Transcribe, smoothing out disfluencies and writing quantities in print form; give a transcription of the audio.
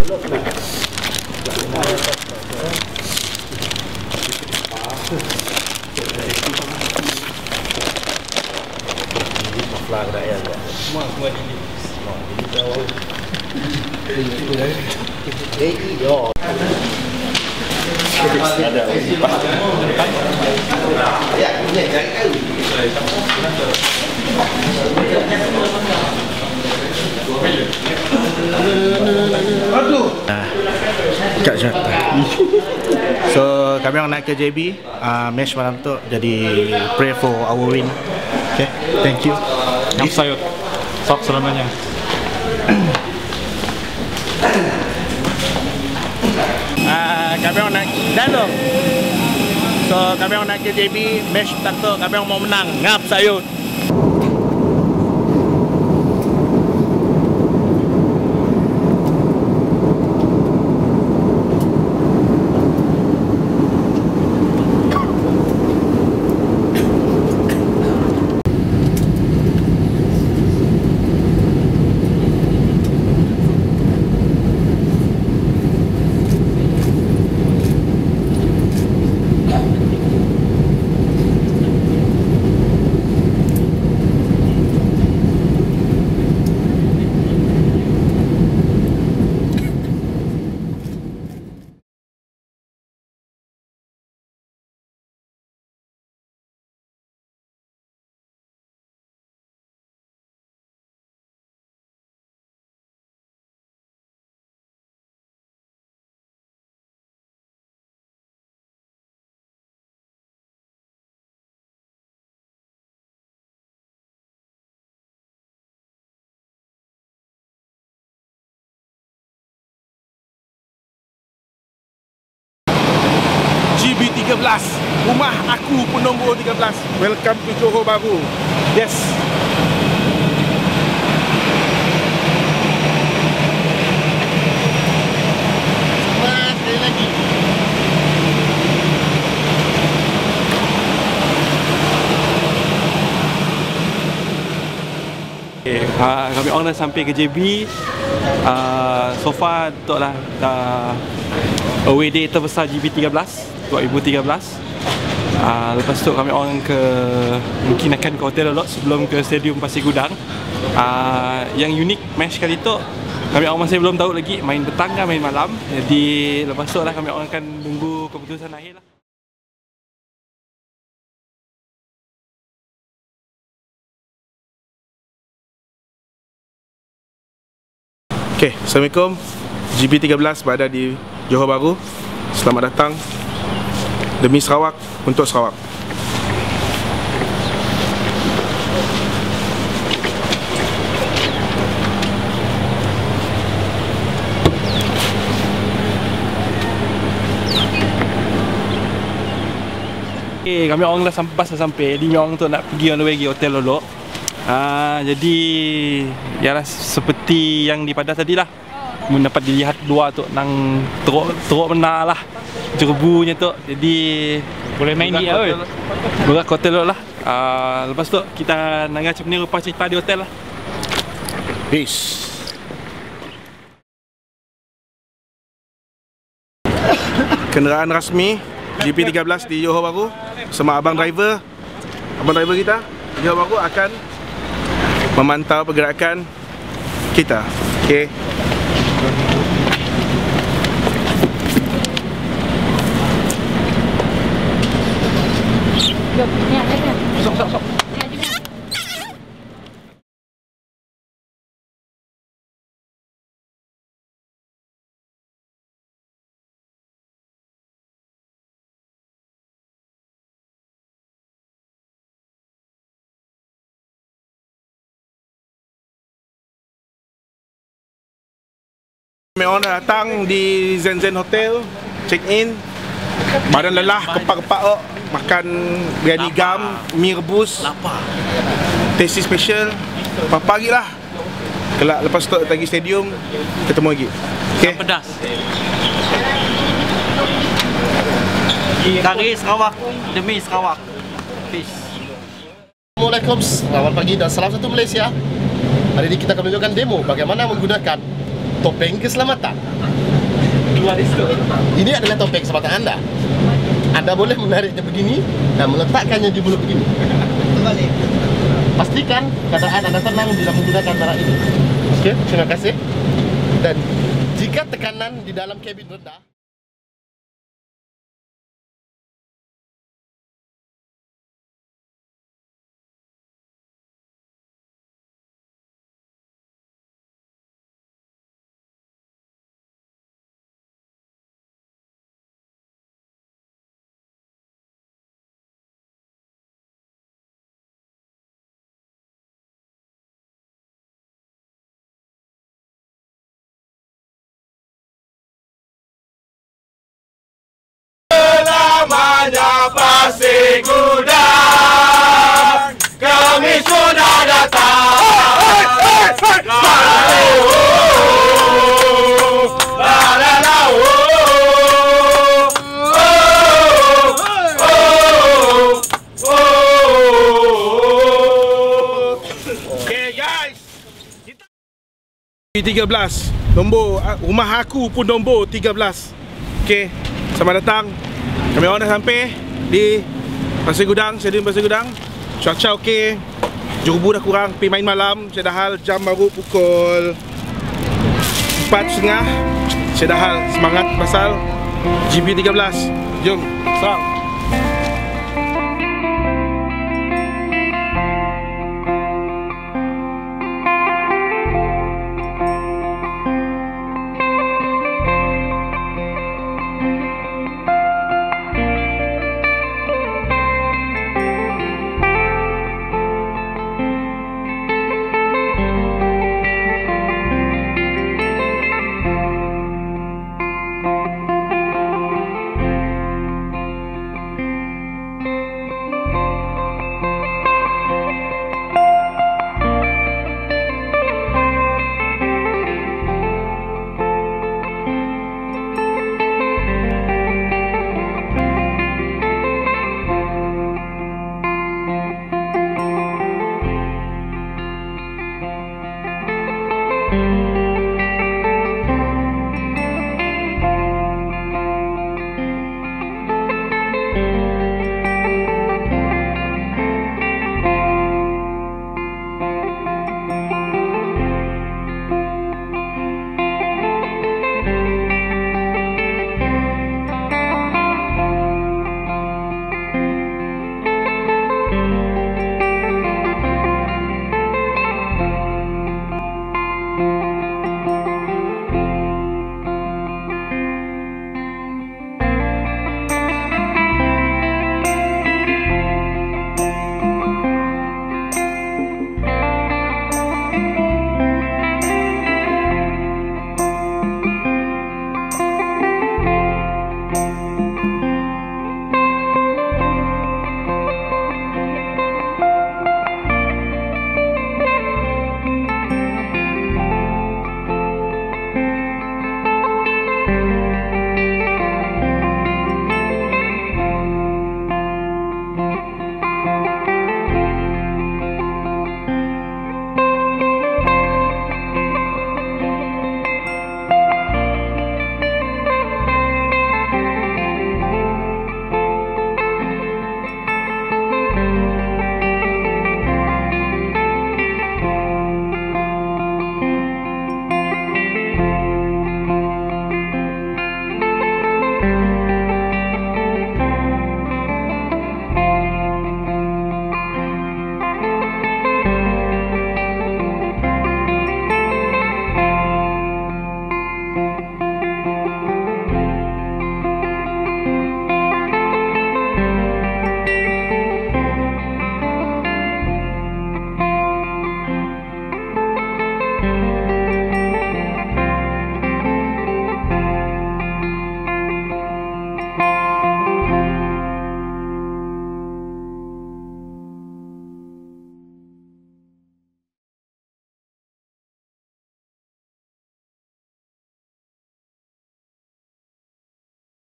Semua ini. So kami orang naik ke JB match malam tu, jadi pray for our win. Okay, thank you. Yang sayut sok selamanya. Kami orang naik Danong. So kami orang naik ke JB match petang tu, kami orang mau menang. Ngap sayut. GB13, rumah aku penombor 13. Welcome to Johor Bahru. Yes. Semangat sekali lagi. Okay, kami orang dah sampai ke JB. So far tu lah away day terbesar GB13 2013. Lepas tu kami orang mungkin akan ke hotel lot sebelum ke stadium Pasir Gudang. Yang unik match kali tu kami orang masih belum tahu lagi main petang ke main malam. Jadi lepas tu lah kami orang akan tunggu keputusan akhir lah. Okay, Assalamualaikum. GB13 berada di Johor Bahru. Selamat datang demi Sarawak untuk Sarawak. Okay, kami orang dah sampai. Jadi kami orang tu nak pergi on the way pergi hotel Lolok. Jadi ialah seperti yang di Padang tadi lah. Dapat dilihat luar tu nang teruk benar lah jerebunya tu. Jadi boleh main dia oi. Berak hotel lah. Lepas tu kita nak macam ni rupa cerita di hotel lah. Peace. Kenderaan rasmi GP13 di Johor Bahru bersama abang driver kita di Johor Bahru akan memantau pergerakan kita. Okey. Sok. Kami orang dah datang di Zen Hotel, check in. Badan lelah, kepak-kepak makan biryani gam, mi rebus, lapar. Tasty special. Pagi lah. Kelak lepas tu pergi stadium, ketemu lagi. Okey. Pedas. Kari Sarawak demi Sarawak. Peace. Assalamualaikum, selamat pagi dan salam satu Malaysia. Hari ini kita akan menunjukkan demo bagaimana menggunakan topeng keselamatan. Ini adalah topeng kesempatan Anda. Anda boleh menariknya begini dan meletakkannya di mulut begini. Pastikan keadaan Anda tenang bila menggunakan cara ini. Oke, terima kasih. Dan jika tekanan di dalam kabin rendah, Pasti gudang, kami sudah datang. Okay guys, 13 nombor rumah aku pun nombor 13. Okay, selamat datang. Kami orang dah sampai di Pasir Gudang, Stadium Pasir Gudang. Cuaca okey. Jurubu dah kurang, pergi main malam. Sedahal jam baru pukul 4.30. Sedahal semangat pasal GP13. Jom, serang.